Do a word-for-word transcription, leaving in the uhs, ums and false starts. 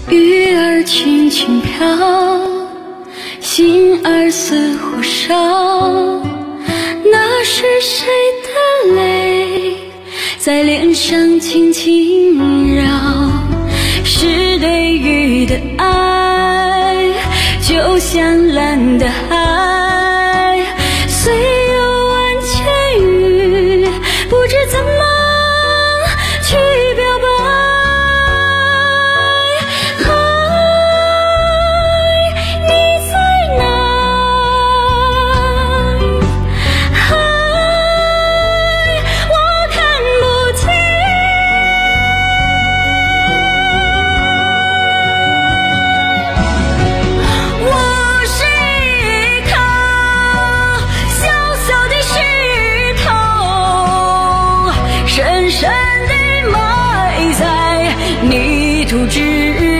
雨儿轻轻飘，心儿似火烧。那是谁的泪在脸上轻轻绕？是对雨的爱，就像蓝的海，虽有万千语，不知怎么去表白。海，你在哪？海，我看不见。我是一颗小小的石头，深深地埋在泥土之